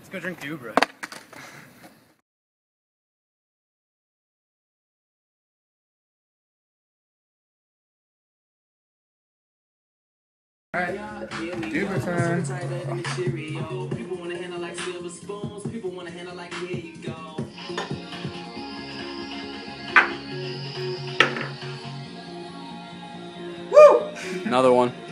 Let's go drink Dubra. Alright, Dubra time. People want to handle like silver spoons. People want to handle like here you go. Woo! Another one.